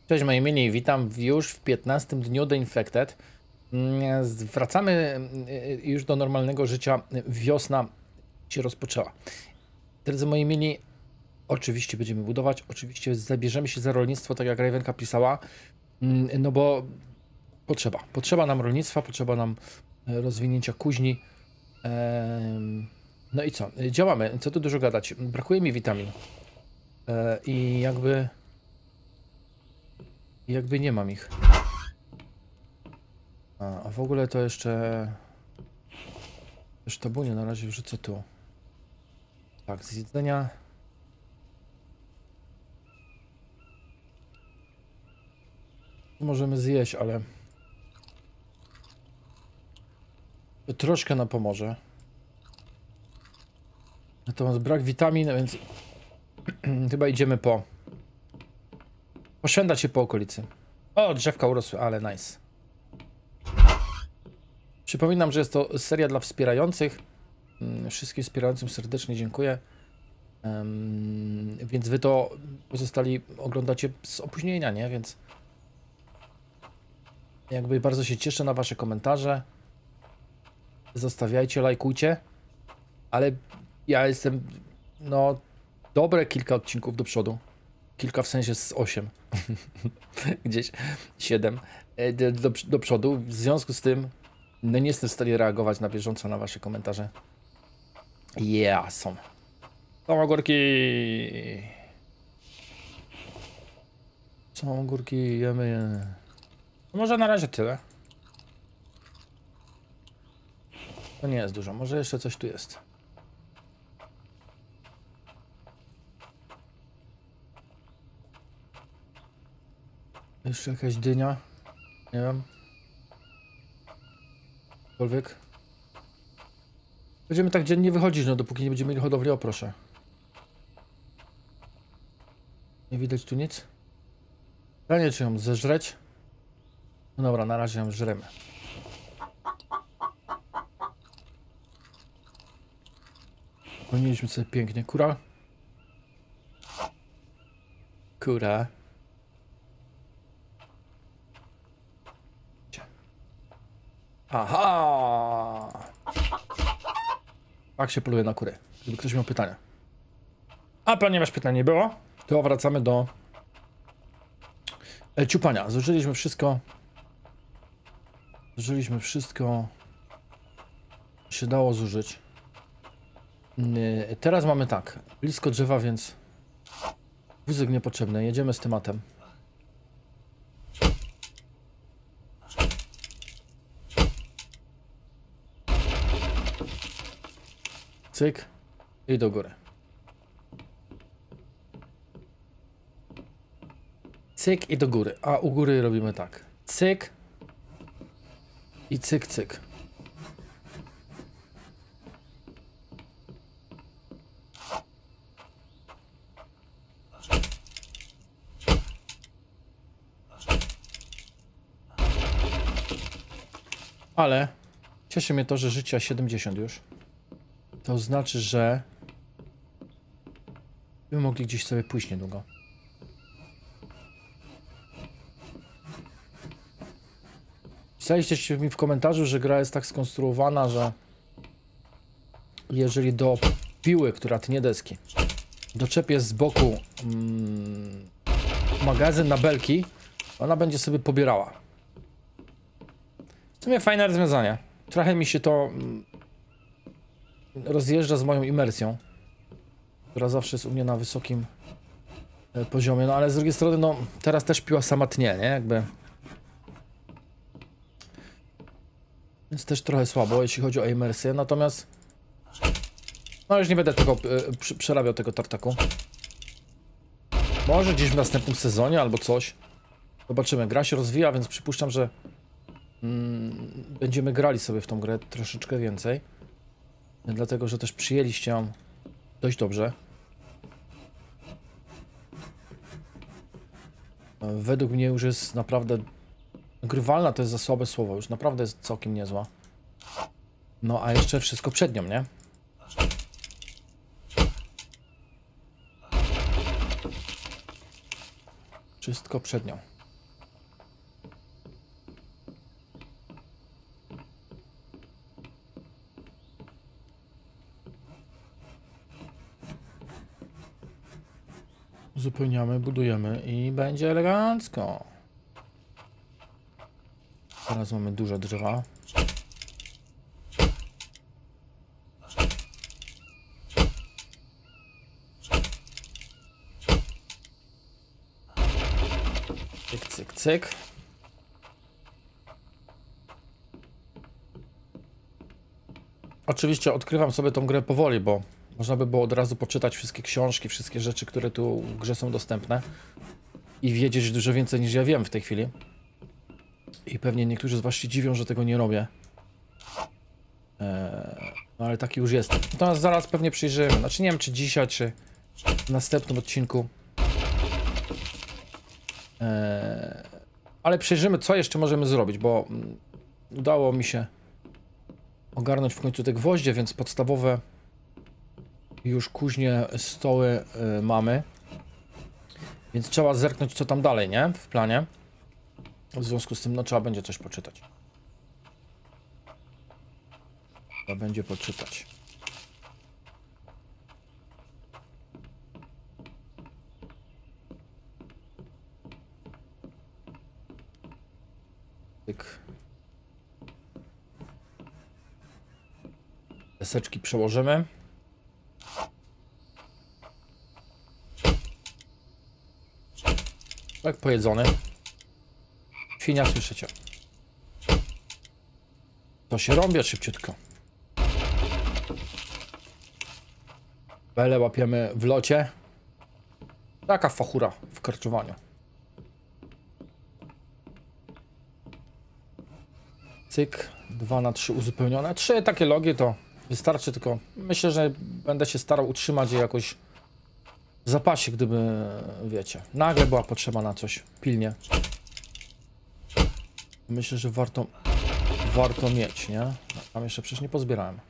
Cześć moi mili, witam już w 15 dniu The Infected. Wracamy już do normalnego życia. Wiosna się rozpoczęła. Drodzy moi mili, oczywiście będziemy budować, oczywiście zabierzemy się za rolnictwo, tak jak Ravenka pisała, no bo potrzeba nam rolnictwa, potrzeba nam rozwinięcia kuźni. No i co? Działamy, co tu dużo gadać. Brakuje mi witamin. I jakby nie mam ich. A w ogóle to jeszcze tabunie na razie wrzucę tu. Tak, z jedzenia. Możemy zjeść, ale to troszkę nam pomoże. Natomiast brak witamin, więc chyba idziemy poszwędzać się po okolicy. O, drzewka urosły, ale nice. Przypominam, że jest to seria dla wspierających. Wszystkim wspierającym serdecznie dziękuję. Więc wy to pozostali oglądacie z opóźnienia, nie? Więc jakby bardzo się cieszę na wasze komentarze. Zostawiajcie, lajkujcie. Ale ja jestem, no, dobre kilka odcinków do przodu. Kilka w sensie z 8. Gdzieś 7 do przodu. W związku z tym no nie jestem w stanie reagować na bieżąco na wasze komentarze. Są ogórki. Są ogórki, jemy je. No może na razie tyle. To nie jest dużo, może jeszcze coś tu jest. Jeszcze jakaś dynia. Nie wiem. Cokolwiek. Będziemy tak dziennie wychodzić, no dopóki nie będziemy mieli hodowli, o proszę. Nie widać tu nic. Pytanie, czy ją zeżreć? No dobra, na razie ją żremy. Pełniliśmy sobie pięknie. Kura. Kura. Aha! Tak się poluje na kurę. Gdyby ktoś miał pytania. A ponieważ pytań nie było, to wracamy do ciupania. Zużyliśmy wszystko. Zużyliśmy wszystko. Się dało zużyć. Teraz mamy tak. Blisko drzewa, więc wózek niepotrzebny. Jedziemy z tematem. Cyk i do góry. Cyk i do góry. A u góry robimy tak. Cyk i cyk, cyk. Ale cieszy mnie to, że życia 70 już. To znaczy, że by mogli gdzieś sobie pójść niedługo. Pisaliście mi w komentarzu, że gra jest tak skonstruowana, że jeżeli do piły, która tnie deski, doczepię z boku magazyn na belki, ona będzie sobie pobierała. W sumie fajne rozwiązanie. Trochę mi się to rozjeżdża z moją imersją, która zawsze jest u mnie na wysokim poziomie, no ale z drugiej strony, no teraz też piła sama tnie, nie? Jakby. Więc też trochę słabo, jeśli chodzi o imersję, natomiast no już nie będę tego przerabiał tego tartaku. Może gdzieś w następnym sezonie albo coś. Zobaczymy, gra się rozwija, więc przypuszczam, że będziemy grali sobie w tą grę troszeczkę więcej. Dlatego, że też przyjęliście ją dość dobrze. Według mnie już jest naprawdę grywalna, to jest za słabe słowo, już naprawdę jest całkiem niezła. No a jeszcze wszystko przed nią, nie? Wszystko przed nią. uzupełniamy, budujemy i będzie elegancko. Teraz mamy duże drzewa. Cyk, cyk, cyk. Oczywiście odkrywam sobie tą grę powoli, bo można by było od razu poczytać wszystkie książki, wszystkie rzeczy, które tu w grze są dostępne i wiedzieć dużo więcej niż ja wiem w tej chwili. I pewnie niektórzy z was się dziwią, że tego nie robię. No ale taki już jest. To nas zaraz pewnie przyjrzymy. Znaczy nie wiem, czy dzisiaj, czy w następnym odcinku. Ale przyjrzymy, co jeszcze możemy zrobić, bo udało mi się ogarnąć w końcu te gwoździe, więc podstawowe już kuźnie, stoły mamy. Więc trzeba zerknąć, co tam dalej, nie? W planie. W związku z tym, no trzeba będzie coś poczytać. Trzeba będzie poczytać. Tyk. Deseczki przełożymy. Tak pojedzony. Świnia, słyszycie? To się rąbie szybciutko. Bele łapiemy w locie. Taka fachura w karczowaniu. Cyk. 2 na 3 uzupełnione. 3 takie logi to wystarczy, tylko myślę, że będę się starał utrzymać je jakoś w zapasie, gdyby, wiecie, nagle była potrzeba na coś pilnie. Myślę, że warto mieć, nie? Tam jeszcze przecież nie pozbierałem.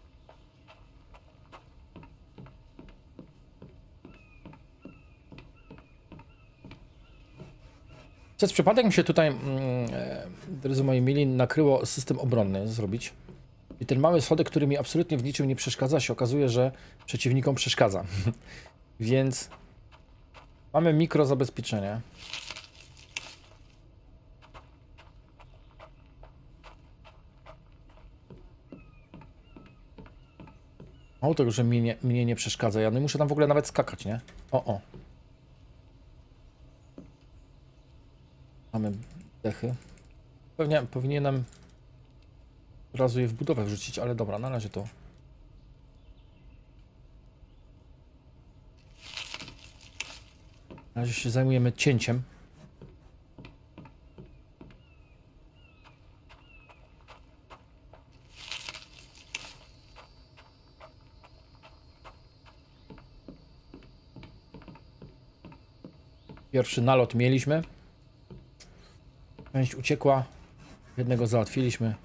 Przez przypadek mi się tutaj, drodzy moi mili, nakryło system obronny zrobić. I ten mały schodek, który mi absolutnie w niczym nie przeszkadza, się okazuje, że przeciwnikom przeszkadza. Więc mamy mikro zabezpieczenie. Mało tego, że mnie nie przeszkadza. Ja nie muszę tam w ogóle nawet skakać, nie? O. Mamy dechy. Pewnie powinienem od razu je w budowę wrzucić, ale dobra, na razie to. Na razie się zajmujemy cięciem. Pierwszy nalot mieliśmy. Część uciekła. Jednego załatwiliśmy.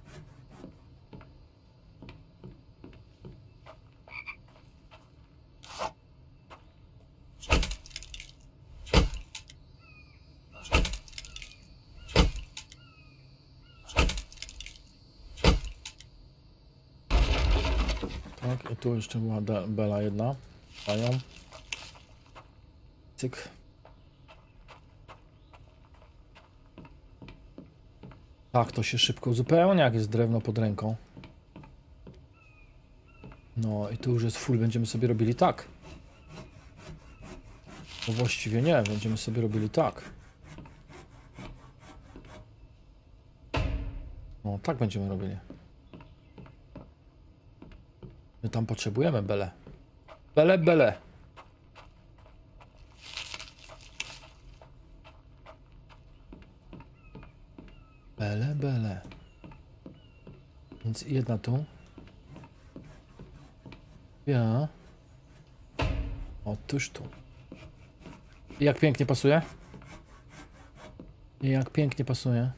Tak, i tu jeszcze była bela jedna. Dają. Cyk. Tak, to się szybko uzupełnia, jak jest drewno pod ręką. No i tu już jest full, będziemy sobie robili tak. No właściwie nie, będziemy sobie robili tak. No tak będziemy robili. My tam potrzebujemy bele. Bele. Bele. Więc jedna tu. Ja. Otóż tu. Jak pięknie pasuje? Jak pięknie pasuje.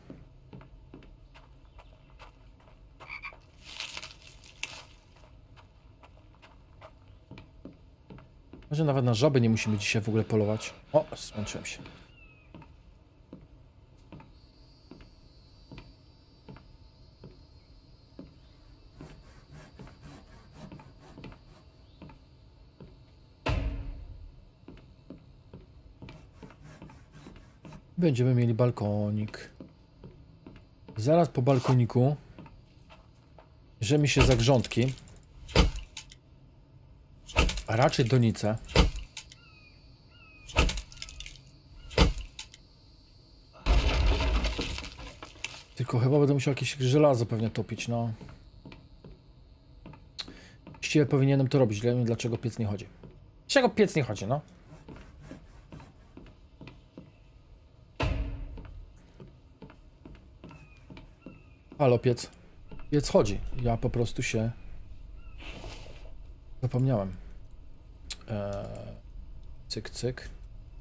Może nawet na żaby nie musimy dzisiaj w ogóle polować. O, zmęczyłem się. Będziemy mieli balkonik. Zaraz po balkoniku bierzemy się za grządki, a raczej donice. Tylko chyba będę musiał jakieś żelazo pewnie topić, no. Właściwie powinienem to robić, nie wiem dlaczego piec nie chodzi. Dlaczego piec nie chodzi, no? Halo, piec. Piec chodzi. Ja po prostu się zapomniałem. Cyk, cyk.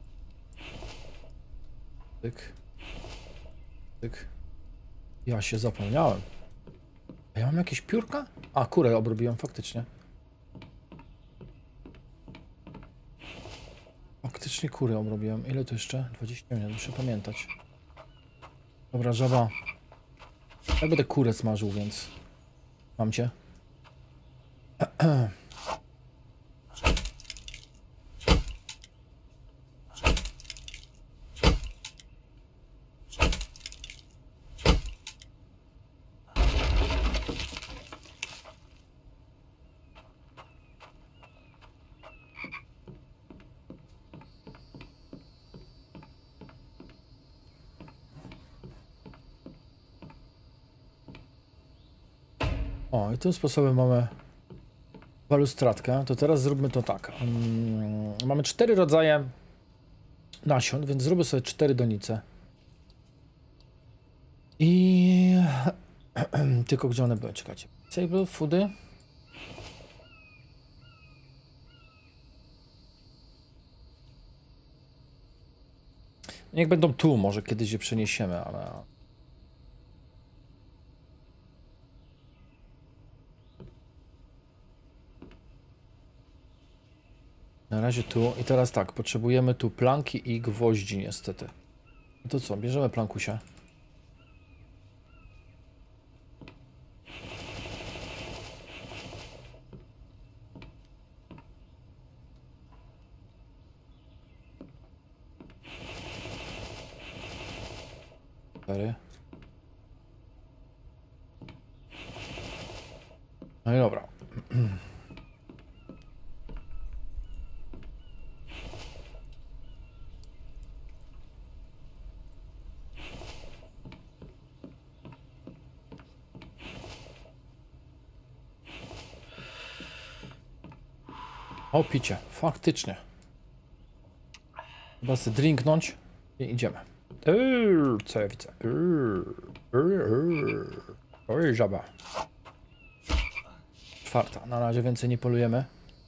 Cyk. Cyk. Ja się zapomniałem. A ja mam jakieś piórka? A, kurę obrobiłem faktycznie. Faktycznie kurę obrobiłem. Ile to jeszcze? 20 minut, muszę pamiętać. Dobra, żaba. Ja będę kurę smażył, więc... Mam cię. O, i tym sposobem mamy balustradkę. To teraz zróbmy to tak. Mamy 4 rodzaje nasion, więc zrobię sobie 4 donice. I... Tylko gdzie one były? Czekajcie. Sable foody. Niech będą tu, może kiedyś je przeniesiemy, ale... Na razie tu. I teraz tak, potrzebujemy tu planki i gwoździ niestety. No to co, bierzemy plankusia. No i dobra. O, picie. Faktycznie. Chyba sobie drinknąć i idziemy. Co ja widzę? Oj, żaba. 4. Na razie więcej nie polujemy.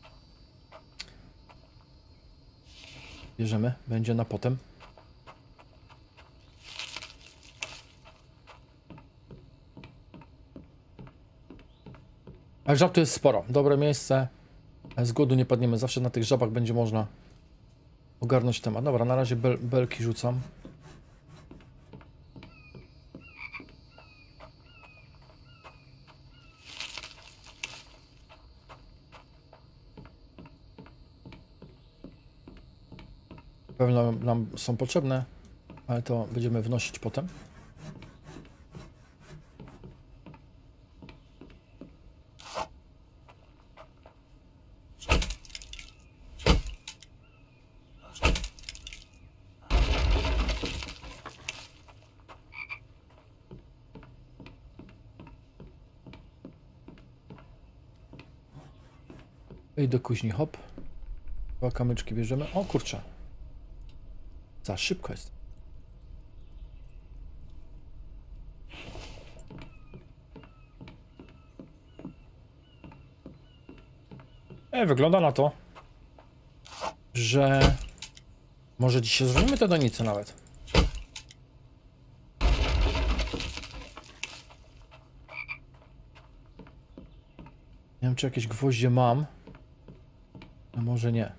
Bierzemy. Będzie na potem. Ale żab tu jest sporo. Dobre miejsce. Z głodu nie padniemy. Zawsze na tych żabach będzie można ogarnąć temat. Dobra, na razie belki rzucam. Pewno nam są potrzebne, ale to będziemy wnosić potem. I do kuźni, hop. 2 kamyczki bierzemy. O kurczę. Za szybko jest. Wygląda na to, że może dzisiaj zrobimy te donice nawet. Nie wiem, czy jakieś gwoździe mam. A może nie.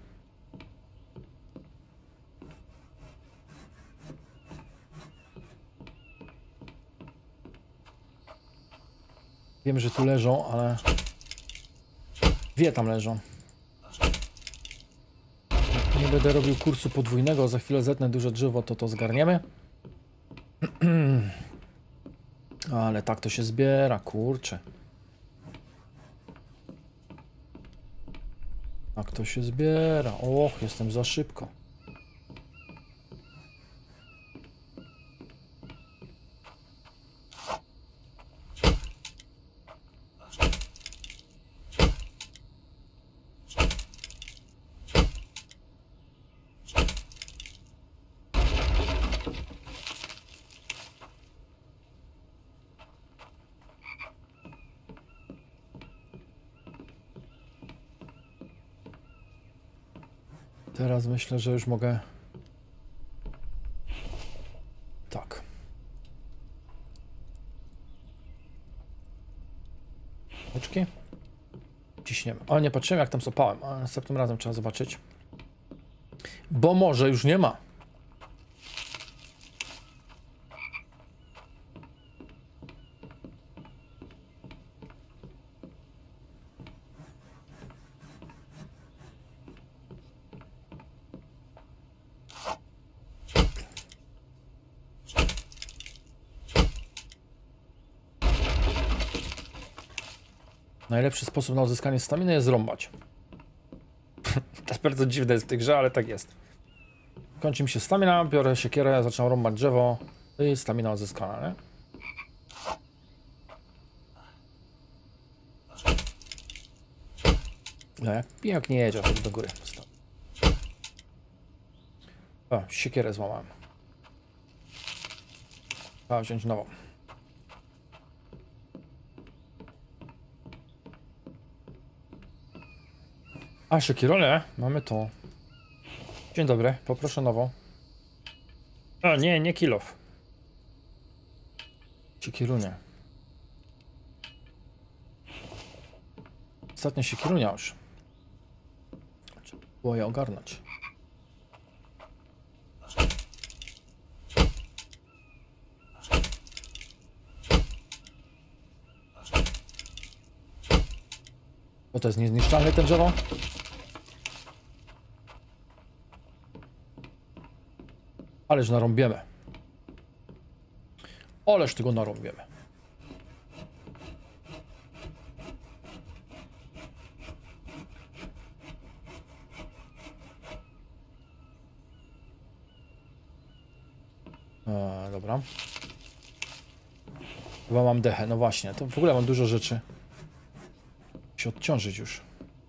Wiem, że tu leżą, ale... Wie, tam leżą. Nie będę robił kursu podwójnego, za chwilę zetnę duże drzewo, to zgarniemy. Ale tak to się zbiera, kurczę. Tak to się zbiera. Och, jestem za szybko. Teraz myślę, że już mogę... Tak. Oczki. Ciśniemy. Ale nie patrzyłem jak tam sopałem, ale następnym razem trzeba zobaczyć. Bo może już nie ma. Najlepszy sposób na uzyskanie staminy jest rąbać. To jest bardzo dziwne jest w tej grze, ale tak jest. Kończy mi się stamina, biorę siekierę, zaczynam rąbać drzewo i stamina uzyskana, nie? No jak nie jedzie do góry. O, siekierę złamałem. Trzeba wziąć nową. A, siekierolę? Mamy to. Dzień dobry, poproszę nową. O, nie kilof. Siekierunia. Ostatnia siekierunia już. Trzeba było je ogarnąć. O, to jest niezniszczalne ten drzewo? Ależ narąbiemy. Ależ tego narąbiemy. Dobra. Chyba mam dechę, no właśnie. To w ogóle mam dużo rzeczy. Się odciążyć już.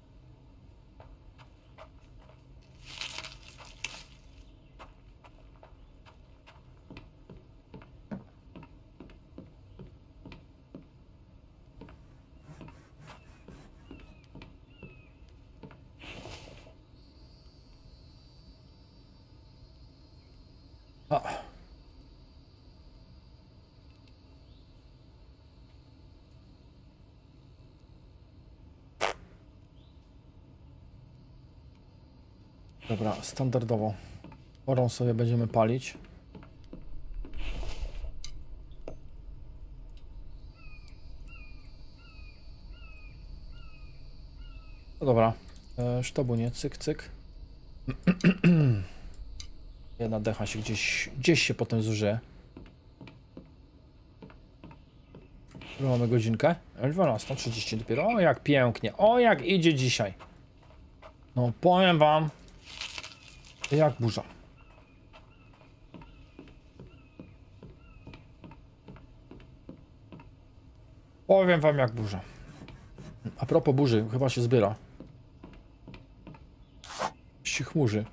Dobra, standardowo. Porą sobie będziemy palić. No dobra. Sztobu nie, cyk, cyk. Jedna decha się gdzieś się potem zużyje. Mamy godzinkę. 12:30 dopiero. O, jak pięknie. O, jak idzie dzisiaj. No, powiem wam. Jak burza. Powiem wam jak burza. A propos burzy, chyba się zbiera. Się chmurzy.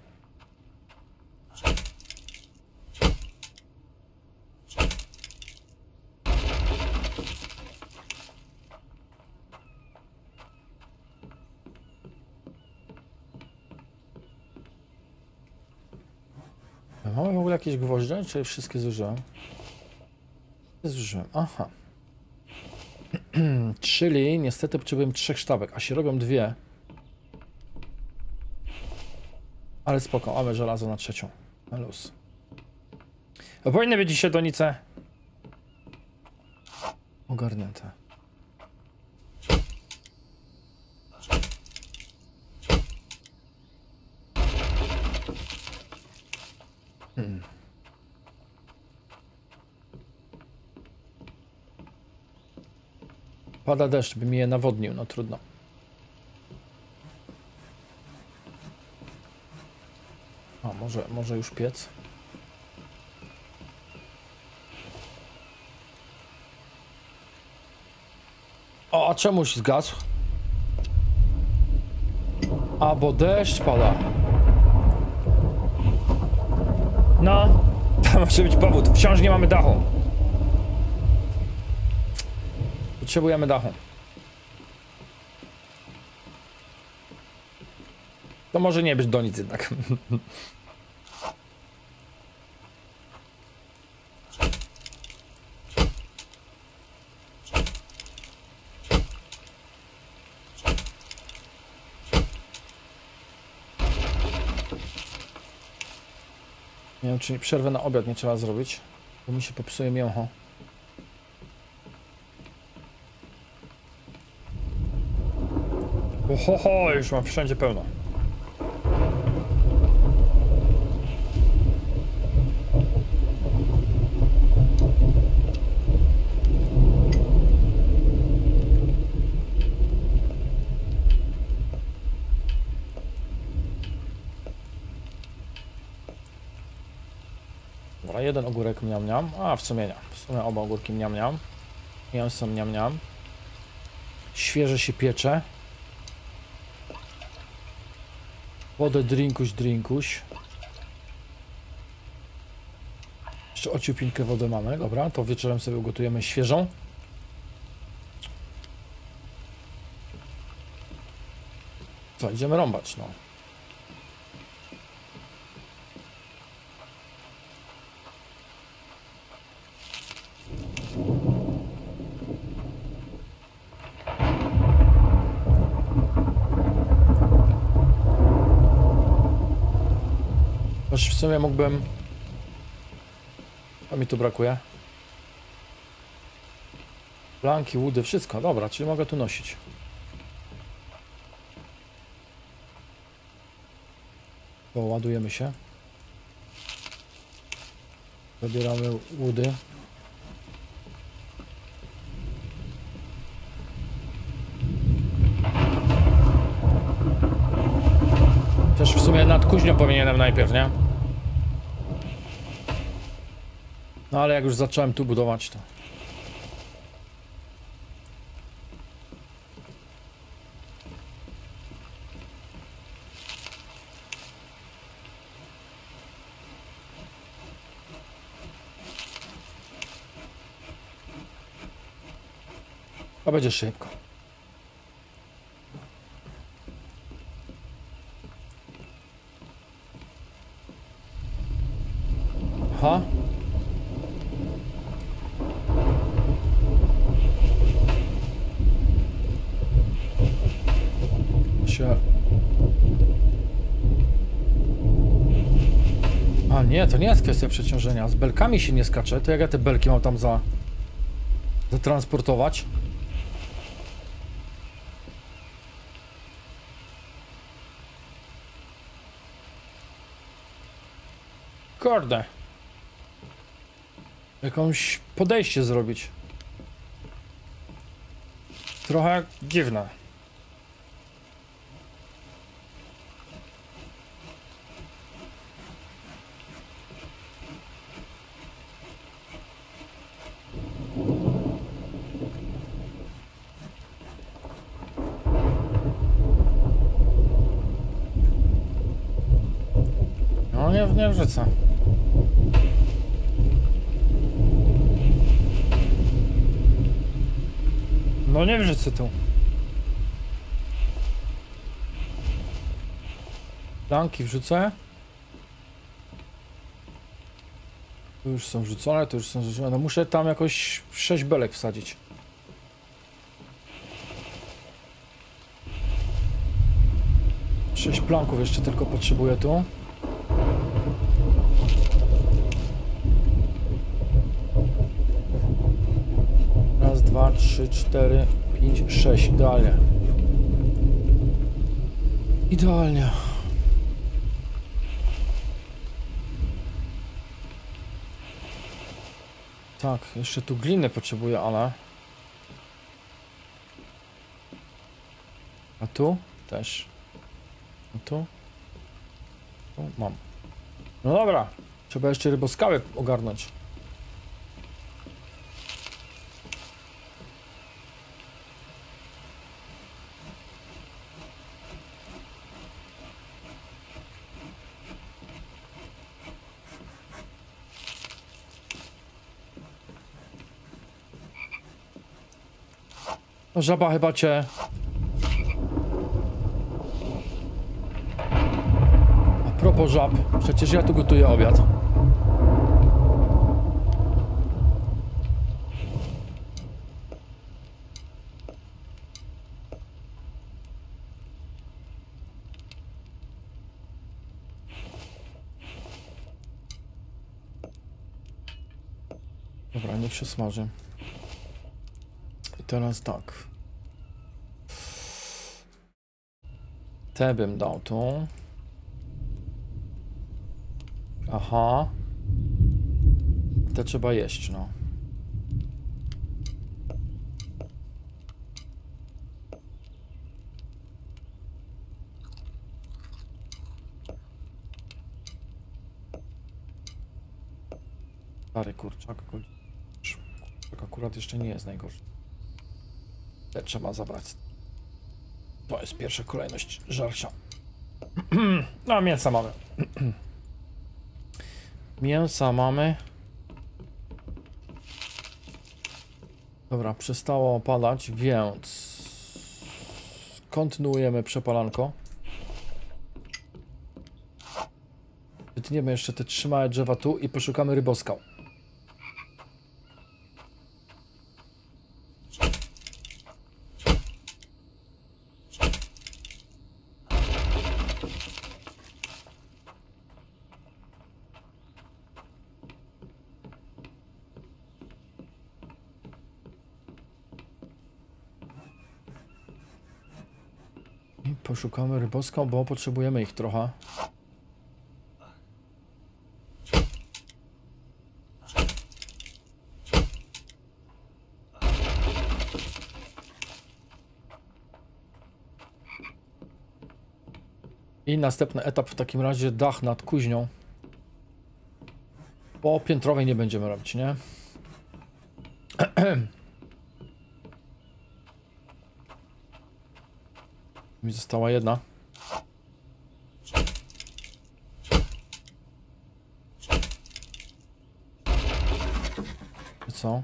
Mamy w ogóle jakieś gwoździe, czy wszystkie zużyłem? Zużyłem, aha. Czyli niestety potrzebujemy 3 sztabek, a się robią 2. Ale spoko, mamy żelazo na 3. Na luz. Powinny być dzisiaj donice ogarnięte. Pada deszcz, by mi je nawodnił, no trudno. A, może już piec? O, a czemuś zgasł? A, bo deszcz pada. No, to może być powód. Wciąż nie mamy dachu. Potrzebujemy dachu. To może nie być do nic jednak. Nie wiem, czy przerwę na obiad nie trzeba zrobić, bo mi się popsuje mięcho. Ohoho, już mam wszędzie pełno. Dobra, jeden ogórek miam. A, w sumie nie. W sumie oba ogórki miam. Mięso miam. Świeże się piecze. Wodę drinkuś. Jeszcze ociupinkę wody mamy, dobra, to wieczorem sobie ugotujemy świeżą. Co, idziemy rąbać, no. Choć w sumie mógłbym... A mi tu brakuje. Planki, łudy, wszystko, dobra, czyli mogę tu nosić. To ładujemy się. Zabieramy łudy. Też w sumie nad kuźnią powinienem najpierw, nie? No ale jak już zacząłem tu budować, to... To będzie szybko. Aha. A nie, to nie jest kwestia przeciążenia. Z belkami się nie skacze. To jak ja te belki mam tam zatransportować? Kurde. Jakąś podejście zrobić. Trochę dziwne. No nie wrzucę. No nie wrzucę tu. Planki wrzucę. Tu już są wrzucone, tu już są wrzucone. No muszę tam jakoś 6 belek wsadzić. Sześć planków jeszcze tylko potrzebuję tu. Raz, dwa, trzy, cztery, pięć, sześć. Idealnie. Idealnie. Tak, jeszcze tu gliny potrzebuję, ale... tu też. Tu. Tu mam. No dobra. Trzeba jeszcze ryboskały ogarnąć. No, żaba chyba cię... A propos żab, przecież ja tu gotuję obiad. Dobra, niech się smaży. I teraz tak. Te bym dał tu. Aha. Te trzeba jeść, no. Stary kurczak. Kurczak akurat jeszcze nie jest najgorszy. Te trzeba zabrać. To jest pierwsza kolejność żarcia. No, mięsa mamy. Mięsa mamy. Dobra, przestało opadać, więc kontynuujemy przepalanko. Wytniemy jeszcze te 3 małe drzewa tu i poszukamy ryboskał. Poszukamy ryboskał, bo potrzebujemy ich trochę. I następny etap w takim razie dach nad kuźnią. Bo piętrowej nie będziemy robić, nie? Mi została jedna. I co?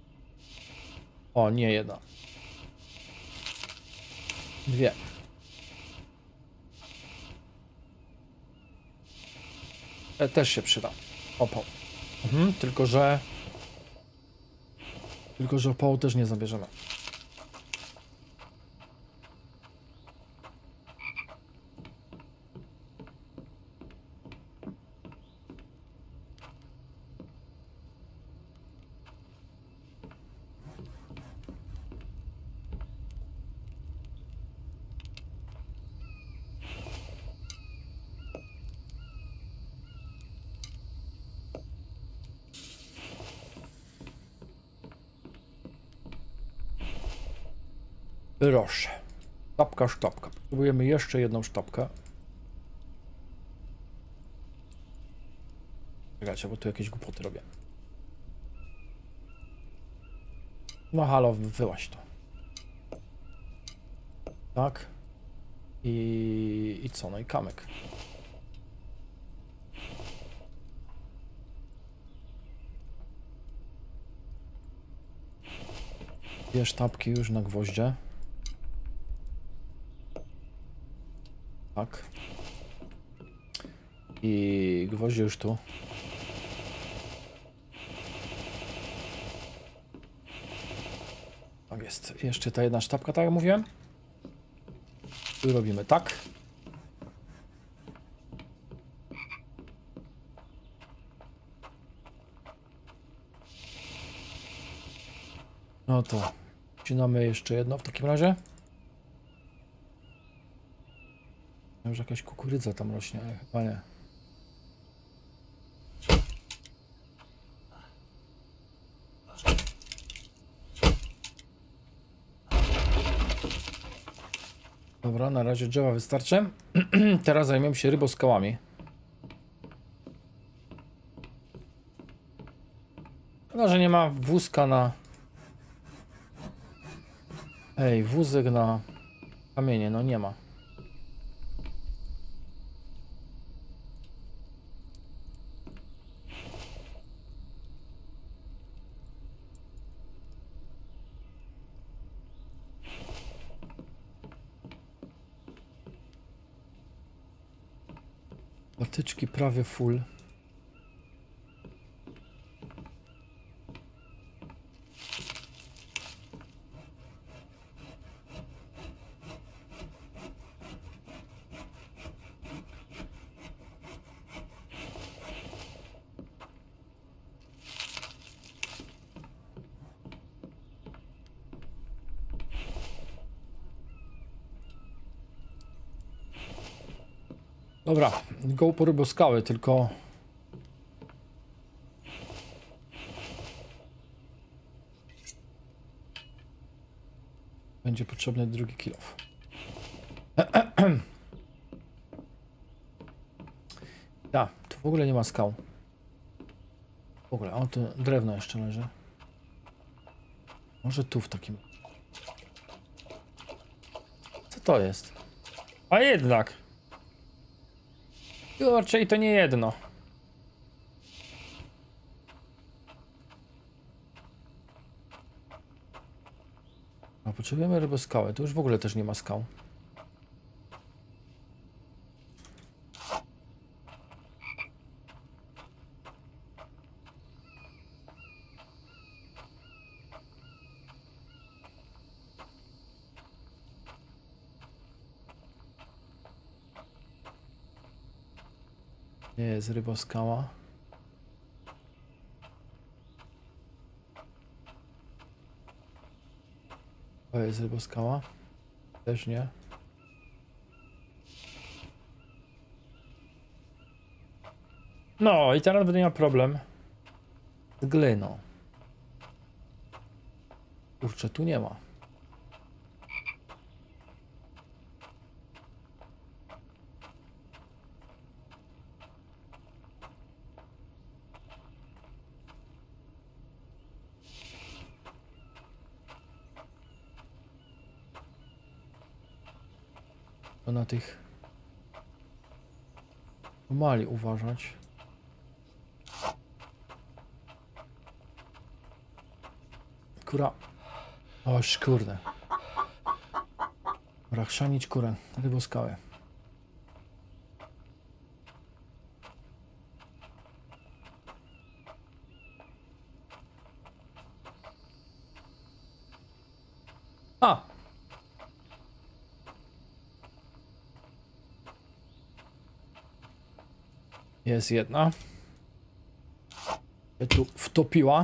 O, nie jedna. 2. Też się przyda. Opał. Tylko że opału też nie zabierzemy. Proszę. Sztabka, sztabka. Potrzebujemy jeszcze jedną sztabkę. Czekajcie, bo tu jakieś głupoty robię. No halo, wyłaź to. Tak. I co? No i kamyk. Dwie sztabki już na gwoździe. Tak. I gwoździe już tu. Tak jest. Jeszcze ta jedna sztabka, tak jak mówiłem. Tu robimy tak. No to wcinamy jeszcze jedno w takim razie. Już jakaś kukurydza tam rośnie, ale chyba nie. Dobra, na razie drzewa wystarczy. Teraz zajmiemy się ryboskałami. Szkoda, że nie ma wózka na... Ej, wózek na kamienie, no nie ma. Patyczki prawie full. Dobra, go po ryboskały, tylko... Będzie potrzebny drugi kilof. Tak, tu w ogóle nie ma skał. W ogóle, o tu drewno jeszcze leży. Może tu w takim... Co to jest? A jednak! Raczej to nie jedno. A potrzebujemy ryboskały. Tu już w ogóle też nie ma skał. Nie jest ryboskała. To jest ryboskała. Też nie. No i teraz będę miał problem z glyną. Kurczę, tu nie ma. To na tych mali uważać. Kura. Oż kurde. Dobra, chrzanić kurę. Ryboskałę. A! Jest jedna. Się tu wtopiła.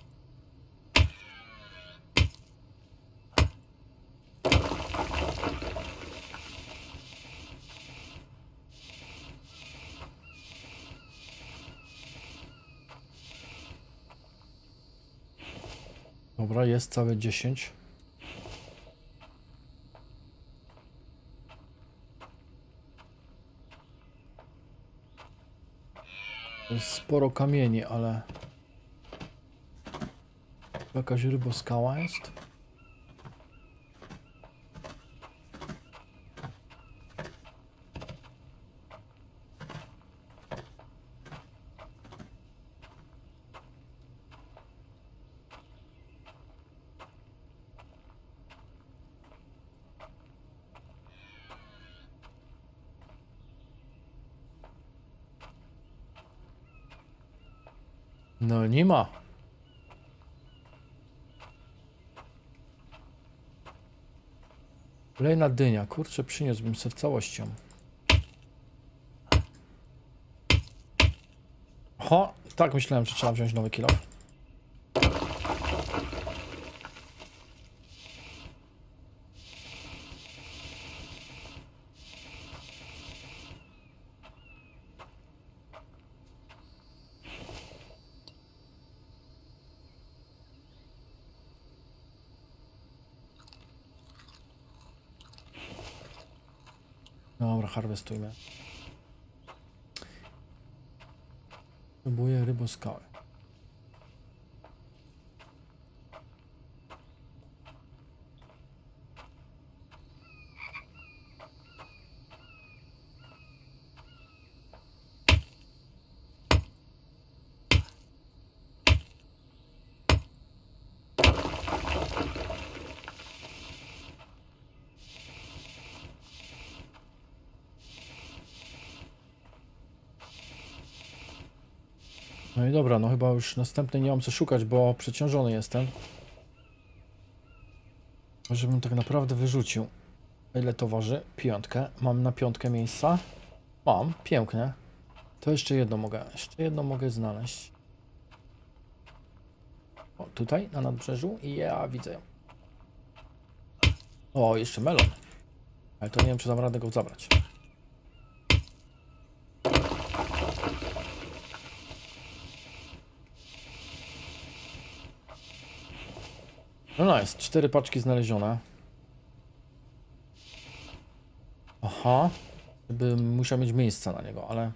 Dobra, jest całe 10. Jest sporo kamieni, ale... Jakaś ryboskała jest? No nie ma. Kolejna dynia. Kurczę, przyniósłbym sobie w całością. Oho, tak myślałem, że trzeba wziąć nowy kilo. Dobra, harwestujmy. Próbuję ryboskały. No i dobra, no chyba już następnej nie mam co szukać, bo przeciążony jestem. Może bym tak naprawdę wyrzucił. Ile to waży? 5. Mam na 5 miejsca? Mam, pięknie. To jeszcze jedno mogę znaleźć. O, tutaj, na nadbrzeżu i ja widzę ją. O, jeszcze melon. Ale to nie wiem, czy dam radę go zabrać. No jest, 4 paczki znalezione. Aha. Bym musiał mieć miejsce na niego, ale...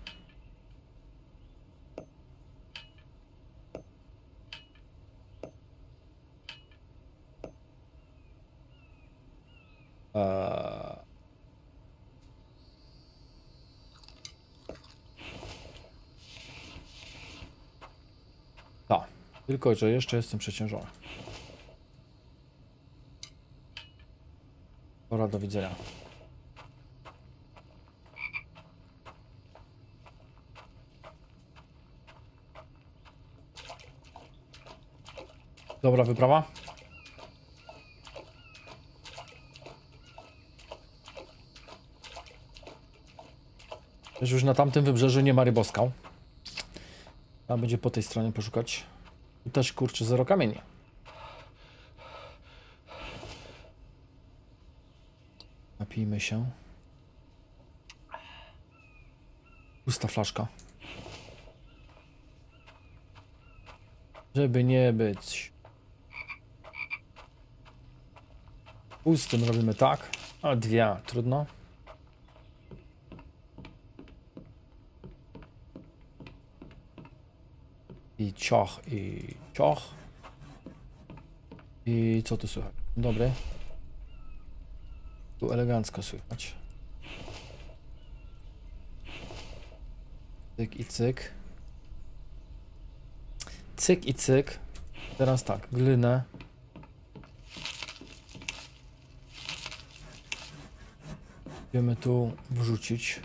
Tak, tylko że jeszcze jestem przeciążony. Pora, do widzenia. Dobra wyprawa. Też już na tamtym wybrzeżu nie ma ryboskał. Trzeba będzie po tej stronie poszukać. Tu też kurczę 0 kamieni. Napijmy się. Pusta flaszka. Żeby nie być pustym, robimy tak. A 2, trudno. I cioch, i cioch. I co tu słychać? Dobry. Tu elegancko słychać. Cyk i cyk. Cyk i cyk. Teraz tak, glynę. Będziemy tu wrzucić.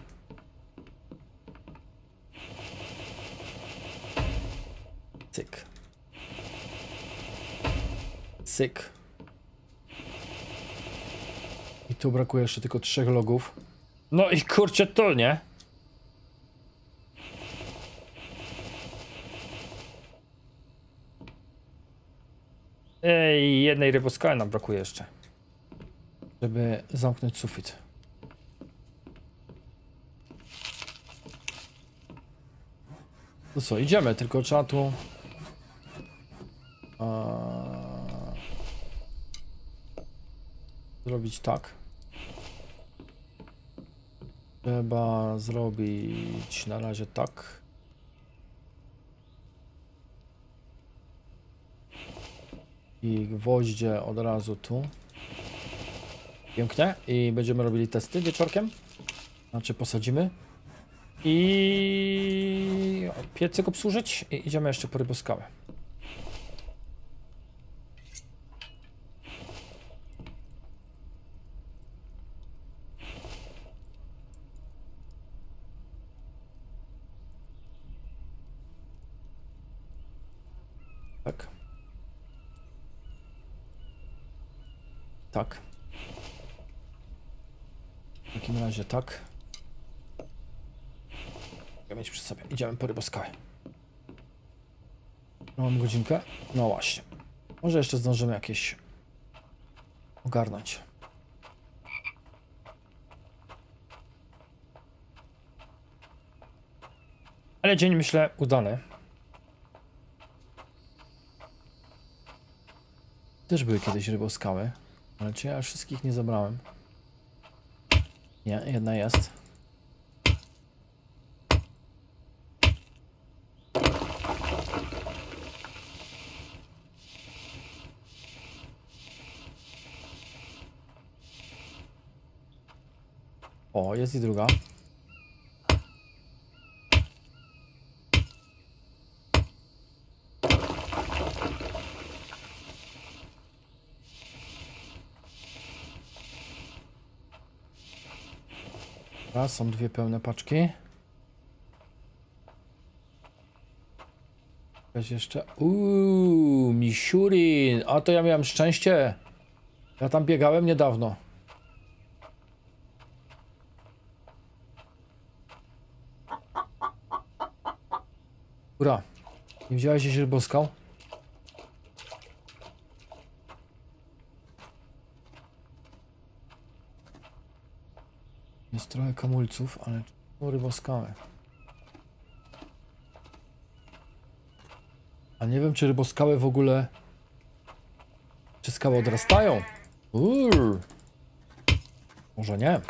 Cyk. Cyk. I tu brakuje jeszcze tylko 3 logów. No i kurczę to, nie? Ej, jednej ryboskały nam brakuje jeszcze. Żeby zamknąć sufit. To co, idziemy, tylko trzeba tu... zrobić tak. Trzeba zrobić na razie tak. I gwoździe od razu tu. Pięknie. I będziemy robili testy wieczorkiem. Znaczy posadzimy. I piecyk obsłużyć. I idziemy jeszcze po ryboskałę. Tak. Tak. W takim razie tak. Mogę mieć przy sobie. Idziemy po ryboskałę. Mam godzinkę. No właśnie. Może jeszcze zdążymy jakieś ogarnąć. Ale dzień, myślę, udany. Też były kiedyś ryboskały, ale czy ja wszystkich nie zabrałem? Nie, jedna jest. O, jest i druga. Raz, są dwie pełne paczki. Jakaś jeszcze. Misiurin. A to ja miałem szczęście. Ja tam biegałem niedawno. Ura. Nie widziałeś, że się boskał? Jest trochę kamulców, ale ryboskały. A nie wiem, czy ryboskały w ogóle... Czy skały odrastają? Może nie.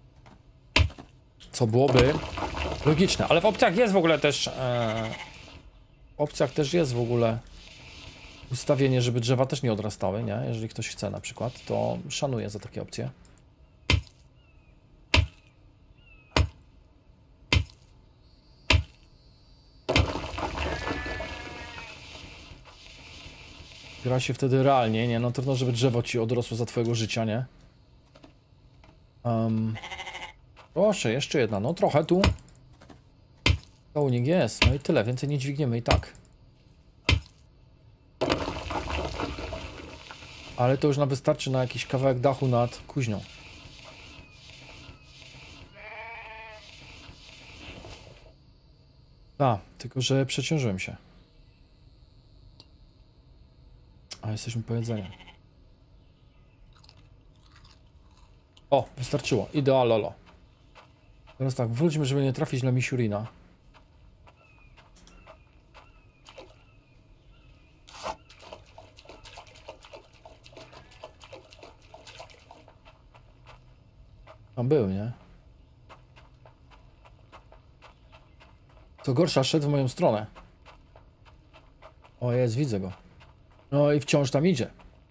Co byłoby logiczne, ale w opcjach jest w ogóle też... W opcjach też jest w ogóle ustawienie, żeby drzewa też nie odrastały, nie? Jeżeli ktoś chce na przykład, to szanuję za takie opcje. Gra się wtedy realnie, nie? No trudno, żeby drzewo ci odrosło za twojego życia, nie? Proszę, jeszcze jedna. No trochę tu. Kołnik jest. No i tyle. Więcej nie dźwigniemy i tak. Ale to już nam wystarczy na jakiś kawałek dachu nad kuźnią. A, tylko że przeciążyłem się. A, jesteśmy po jedzeniu. O, wystarczyło. Idealolo. Teraz tak, wróćmy, żeby nie trafić na Misiurina. Tam był, nie? Co gorsza, szedł w moją stronę. O, jest, widzę go. No i wciąż tam idzie.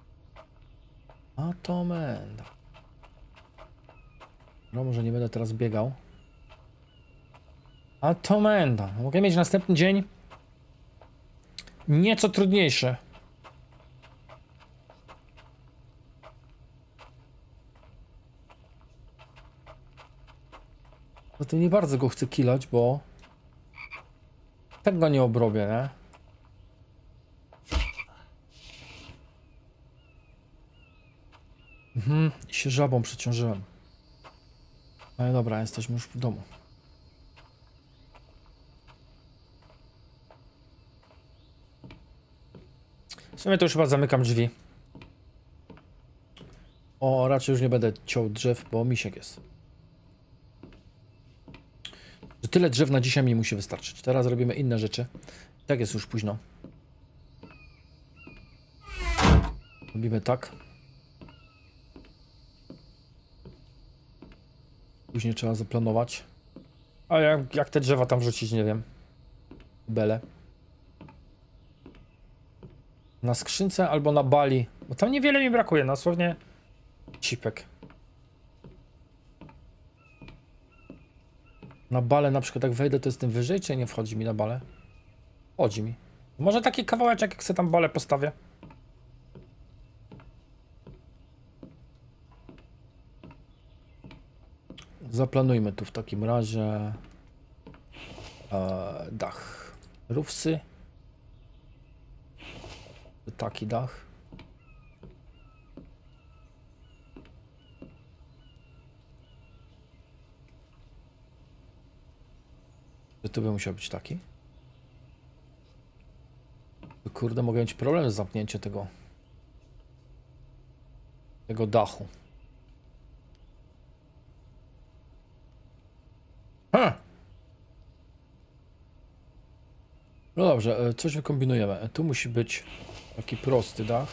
A to menda. No może nie będę teraz biegał. A to menda. Mogę mieć następny dzień nieco trudniejszy. Zatem nie bardzo go chcę killać, bo tak go nie obrobię, nie? I się żabą przeciążyłem. Ale dobra, jesteśmy już w domu. W sumie to już chyba zamykam drzwi. O, raczej już nie będę ciął drzew, bo misiek jest. Że tyle drzew na dzisiaj mi musi wystarczyć. Teraz robimy inne rzeczy. Tak jest już późno. Robimy tak. Później trzeba zaplanować. A jak te drzewa tam wrzucić, nie wiem. Bele. Na skrzynce albo na bali. Bo tam niewiele mi brakuje, dosłownie cipek. Na bale na przykład jak wejdę, to jestem wyżej, czy nie wchodzi mi na bale? Wchodzi mi. Może taki kawałeczek, jak sobie tam bale postawię. Zaplanujmy tu w takim razie dach. Roofsy. Taki dach. Tu by musiał być taki. Kurde, mogę mieć problem z zamknięciem tego dachu. No dobrze, coś wykombinujemy. Tu musi być taki prosty dach.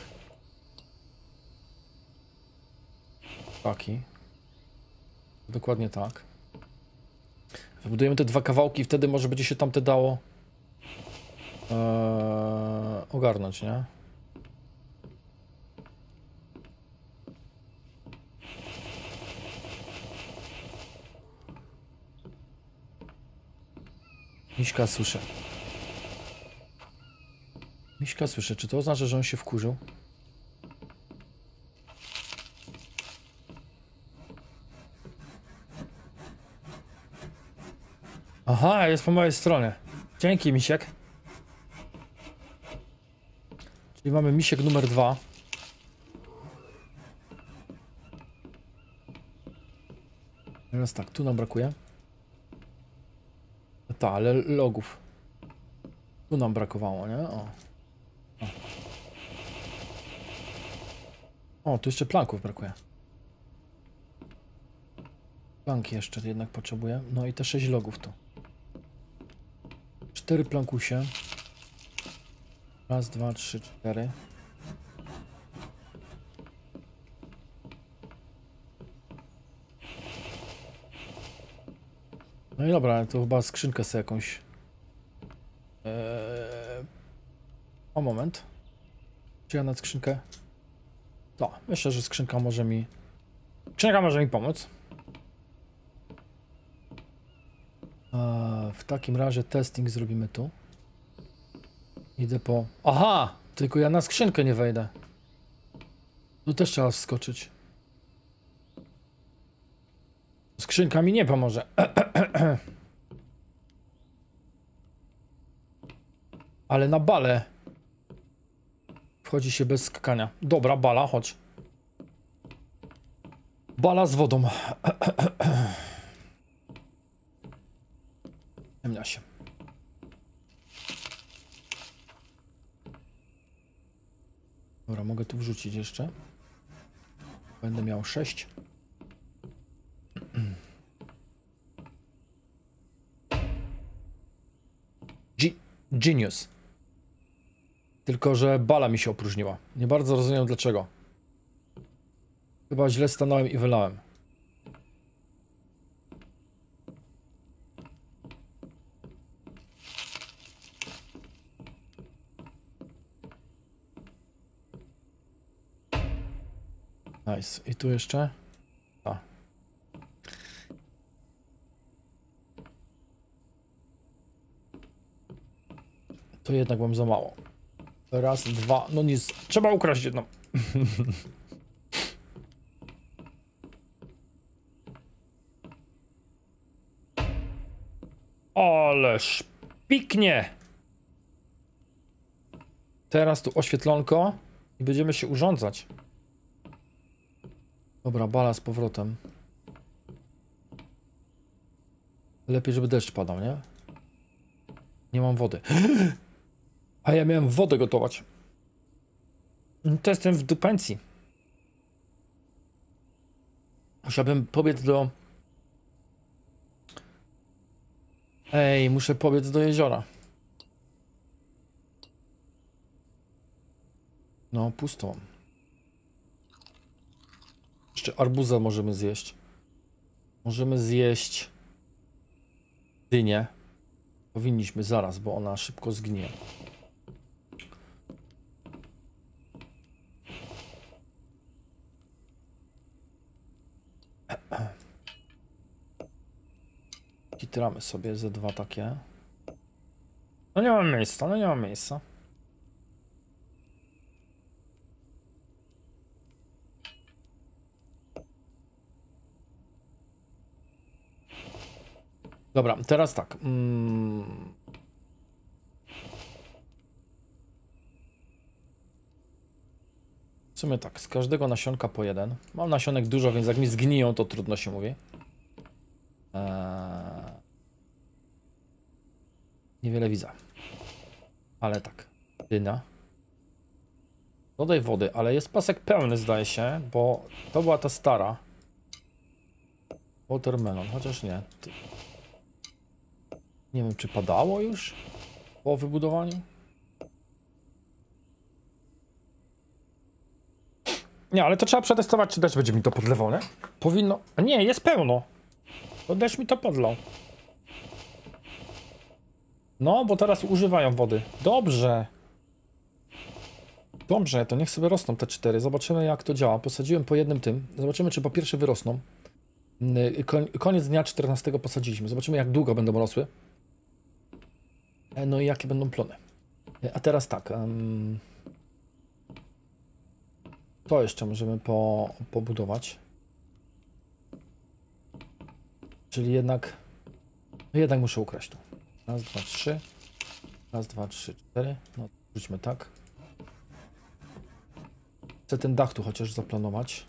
Dokładnie tak. Wybudujemy te 2 kawałki, wtedy może będzie się tamte dało ogarnąć, nie? Miśka słyszę. Miśka słyszę. Czy to oznacza, że on się wkurzył? Aha, jest po mojej stronie. Dzięki, misiek. Czyli mamy misiek numer 2. Teraz tak, tu nam brakuje. Ta, ale logów. Tu nam brakowało, nie? O, tu jeszcze planków brakuje. Planki jeszcze jednak potrzebuję. No i te 6 logów tu. 4 plankusie. Raz, 2, 3, 4. No i dobra, to chyba skrzynkę sobie jakąś. O moment. Czy ja na skrzynkę? To, myślę, że skrzynka może mi. Skrzynka może mi pomóc. W takim razie testing zrobimy tu. Idę po... Aha! Tylko ja na skrzynkę nie wejdę. Tu też trzeba wskoczyć. Skrzynka mi nie pomoże. Ale na balę wchodzi się bez skakania. Dobra, bala, chodź. Bala z wodą. Ciemnia się. Dobra, mogę tu wrzucić jeszcze. Będę miał 6. Genius. Tylko że bala mi się opróżniła. Nie bardzo rozumiem dlaczego. Chyba źle stanąłem i wylałem. Nice. I tu jeszcze? A. To jednak mam za mało. Raz, 2, no nic. Trzeba ukraść jedną. Ależ piknie. Teraz tu oświetlonko i będziemy się urządzać. Dobra, bala z powrotem. Lepiej, żeby deszcz padał, nie? Nie mam wody. A ja miałem wodę gotować. To jestem w dupencji. Musiałbym pobiec do... Ej, muszę pobiec do jeziora. No, pusto. Jeszcze arbuza możemy zjeść. Możemy zjeść dynię. Powinniśmy zaraz, bo ona szybko zgnie. Kitramy sobie ze 2 takie. No nie mam miejsca, no nie mam miejsca. Dobra, teraz tak. W sumie tak, z każdego nasionka po 1. Mam nasionek dużo, więc jak mi zgniją, to trudno się mówi. Niewiele widzę. Ale tak. Dynia. Dodaj wody, ale jest pasek pełny, zdaje się, bo to była ta stara. Watermelon, chociaż nie. Nie wiem, czy padało już po wybudowaniu? Nie, ale to trzeba przetestować, czy deszcz będzie mi to podlewał, nie? Powinno... A nie, jest pełno. To deszcz mi to podlał. No, bo teraz używają wody. Dobrze. Dobrze, to niech sobie rosną te 4. Zobaczymy, jak to działa. Posadziłem po jednym tym. Zobaczymy, czy po pierwsze wyrosną. Koniec dnia 14 posadziliśmy. Zobaczymy, jak długo będą rosły. No i jakie będą plony. A teraz tak. To jeszcze możemy pobudować. Czyli jednak... Jednak muszę ukraść tu. Raz, dwa, trzy. Raz, dwa, trzy, 4. No, wróćmy tak. Chcę ten dach tu chociaż zaplanować.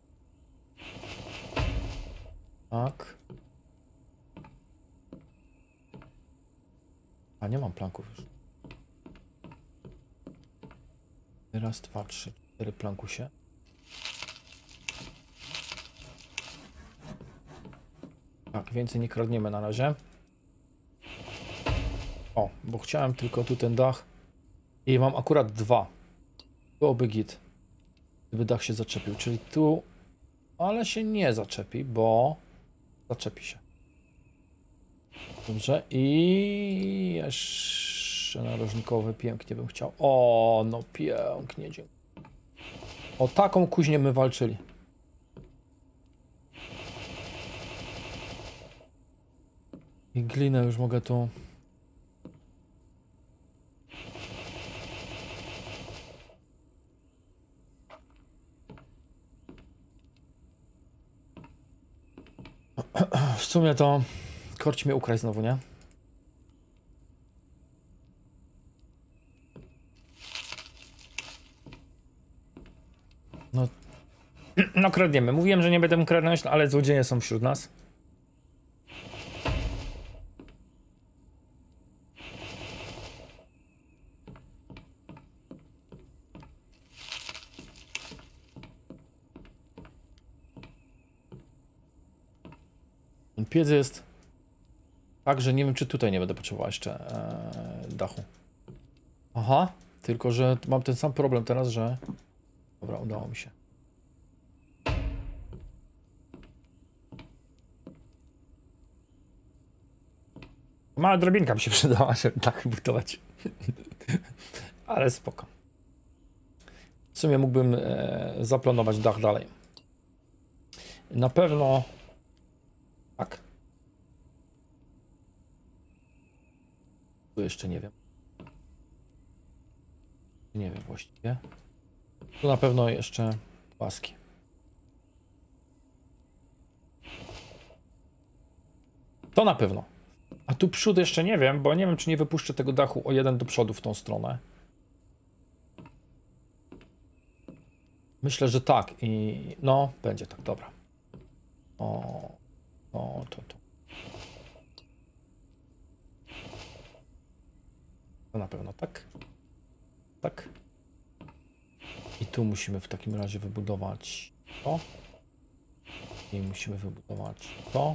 Tak. A nie mam planków już. Raz, dwa, trzy, 4 plankusie. Tak, więcej nie kradniemy na razie. O, bo chciałem tylko tu ten dach. I mam akurat 2. Byłoby git. Gdyby dach się zaczepił, czyli tu... Ale się nie zaczepi, bo... Zaczepi się. Dobrze, i jeszcze narożnikowy pięknie bym chciał. O, no pięknie, dziękuję. O taką kuźnię my walczyli. I glinę już mogę tu... W sumie to korci mnie ukraść znowu, nie? No, no kradniemy. Mówiłem, że nie będę kradnąć, ale złodzieje są wśród nas. Ten piec jest tak, że nie wiem, czy tutaj nie będę potrzebował jeszcze dachu. Aha, tylko że mam ten sam problem teraz, że... Dobra, udało mi się. Mała drabinka mi się przydała, żeby dach budować. Ale spoko. W sumie mógłbym zaplanować dach dalej. Na pewno... Tak. Tu jeszcze nie wiem. Nie wiem właściwie. Tu na pewno jeszcze łaski. To na pewno. A tu przód jeszcze nie wiem, bo nie wiem, czy nie wypuszczę tego dachu o 1 do przodu w tą stronę. Myślę, że tak i no, będzie tak, dobra. O, to. To na pewno tak. Tak. I tu musimy w takim razie wybudować to. I musimy wybudować to.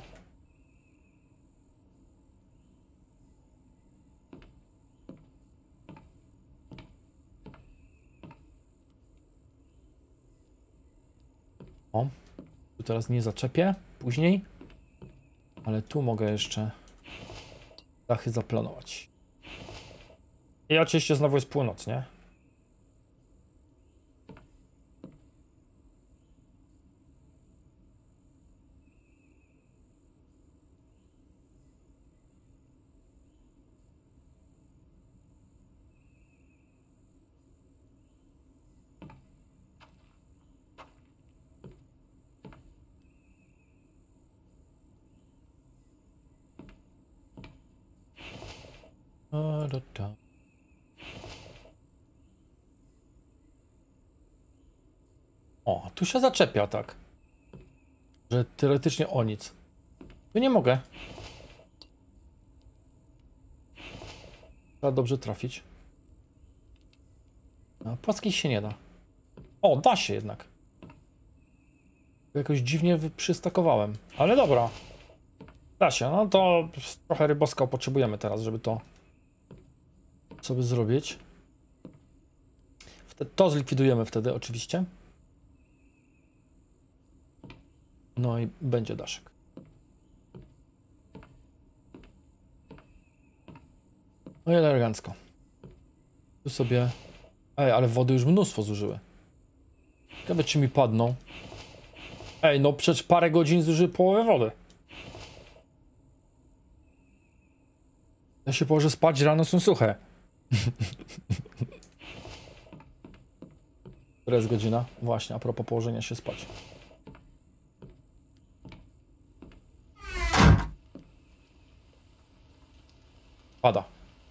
O, tu teraz nie zaczepię później, ale tu mogę jeszcze dachy zaplanować. I oczywiście znowu jest północ, nie? O, tu się zaczepia tak, że teoretycznie o nic. Tu nie mogę. Trzeba dobrze trafić. A płaskich się nie da. O, da się jednak. Jakoś dziwnie przystakowałem, ale dobra. Da się, no to trochę ryboskał potrzebujemy teraz, żeby to sobie zrobić. To zlikwidujemy wtedy oczywiście. No i będzie daszek. No i elegancko. Tu sobie... Ej, ale wody już mnóstwo zużyły. Ciekawe, czy mi padną. Ej, no przecież parę godzin zużyły połowę wody. Ja się położę spać, rano są suche. Która jest godzina? Właśnie, a propos położenia się spać. Pada.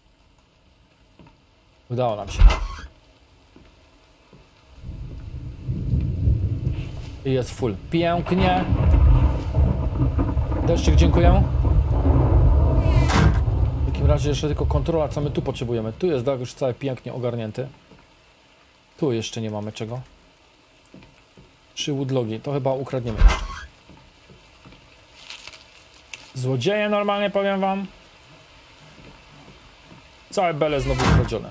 Udało nam się. I jest full. Pięknie. Deszczyk, dziękuję. W takim razie jeszcze tylko kontrola, co my tu potrzebujemy. Tu jest dach już cały pięknie ogarnięty. Tu jeszcze nie mamy czego. 3 woodlogi. To chyba ukradniemy jeszcze. Złodzieje normalnie, powiem wam. Całe bele znowu ukradzione.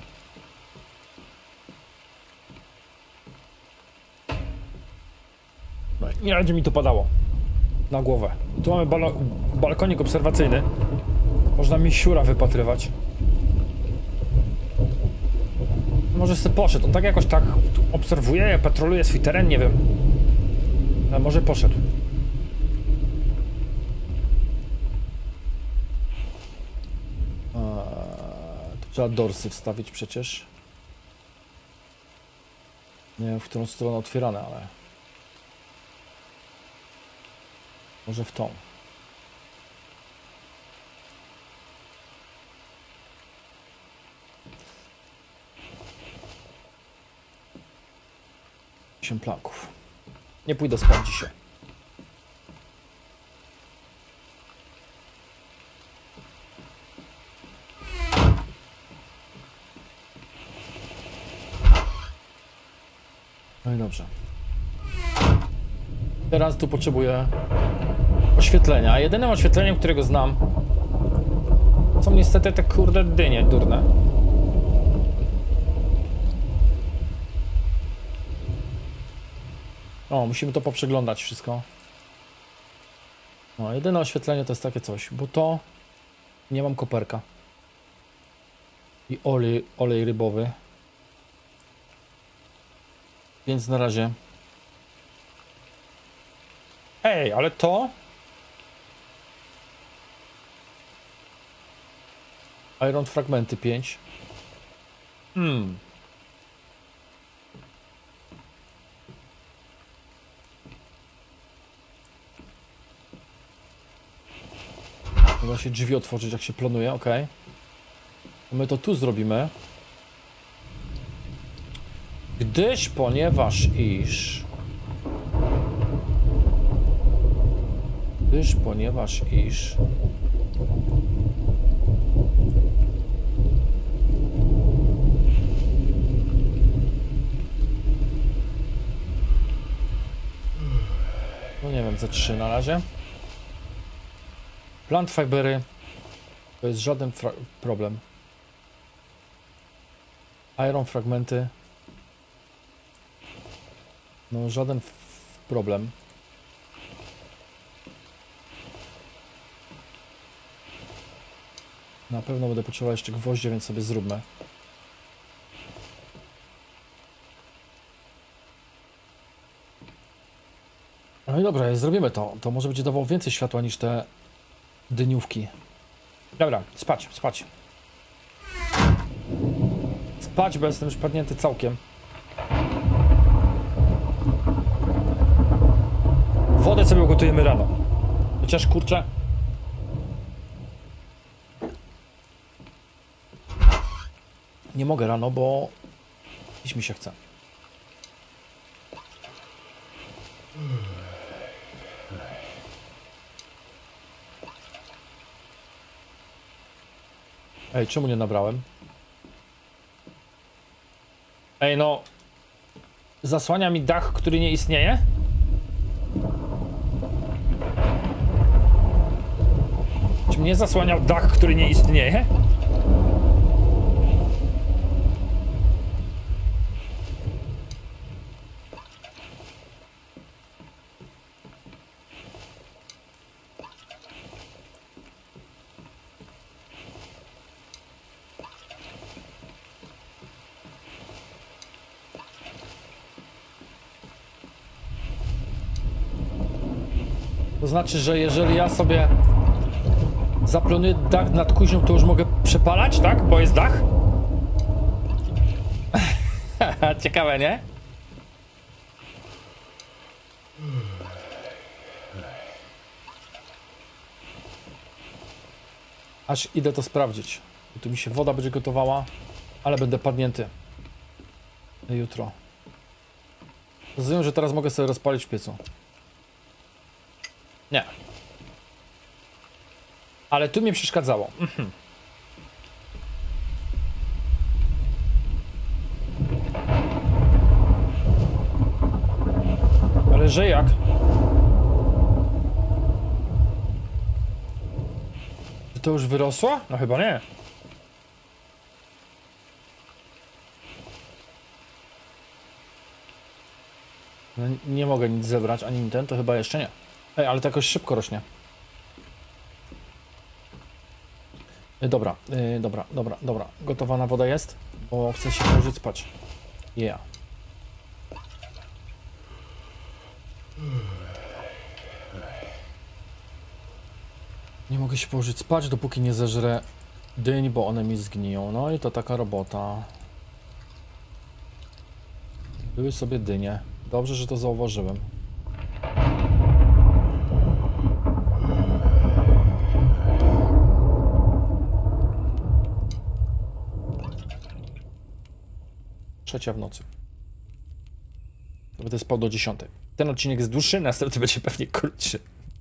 No i nie będzie mi to padało. Na głowę. Tu mamy balkonik obserwacyjny. Można mi siura wypatrywać. Może sobie poszedł. On tak jakoś tak obserwuje, patroluje swój teren, nie wiem. Ale może poszedł. Tu trzeba dorsy wstawić przecież. Nie wiem, w którą stronę otwierane, ale... Może w tą. Osiem planków. Nie pójdę spać dzisiaj. No i dobrze. Teraz tu potrzebuję oświetlenia. A jedynym oświetleniem, którego znam, są niestety te kurde dynie durne. O, musimy to poprzeglądać wszystko. No, jedyne oświetlenie to jest takie coś, bo to nie mam koperka. I olej rybowy. Więc na razie. Ej, ale to... Iron fragmenty 5. Da się drzwi otworzyć, jak się planuje, ok. My to tu zrobimy. Ponieważ iż... No nie wiem, ze 3 na razie. Plant fibery to jest żaden problem. Iron fragmenty. No żaden problem. Na pewno będę potrzebował jeszcze gwoździe, więc sobie zróbmy. No i dobra, zrobimy to. To może będzie dawało więcej światła niż te dyniówki. Dobra, spać. Spać, bo jestem już padnięty całkiem. Wodę sobie ugotujemy rano. Chociaż kurczę. Nie mogę rano, bo iść mi się chce. Ej, czemu nie nabrałem? Ej, no... Zasłania mi dach, który nie istnieje? Czy mnie zasłaniał dach, który nie istnieje? To znaczy, że jeżeli ja sobie zaplanuję dach nad kuźnią, to już mogę przepalać, tak? Bo jest dach? Ciekawe, nie? Aż idę to sprawdzić. Tu mi się woda będzie gotowała, ale będę padnięty. Jutro. Rozumiem, że teraz mogę sobie rozpalić w piecu. Nie. Ale tu mnie przeszkadzało. Ale że jak? Czy to już wyrosło? No chyba nie. No, nie mogę nic zebrać, ani ten, to chyba jeszcze nie. Ej, ale to jakoś szybko rośnie. Dobra, dobra. Gotowana woda jest, bo chcę się położyć spać. Yeah. Nie mogę się położyć spać, dopóki nie zeżrę dyń, bo one mi zgniją. No i to taka robota. Były sobie dynie. Dobrze, że to zauważyłem. Trzecia w nocy. To będę spał do 10. Ten odcinek jest dłuższy, następny będzie pewnie krótszy.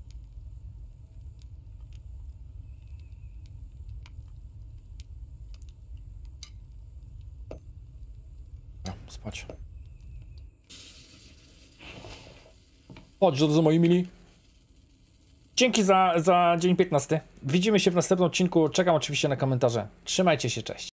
Spać. Chodź, drodzy moi mili. Dzięki za dzień 15. Widzimy się w następnym odcinku. Czekam oczywiście na komentarze. Trzymajcie się, cześć.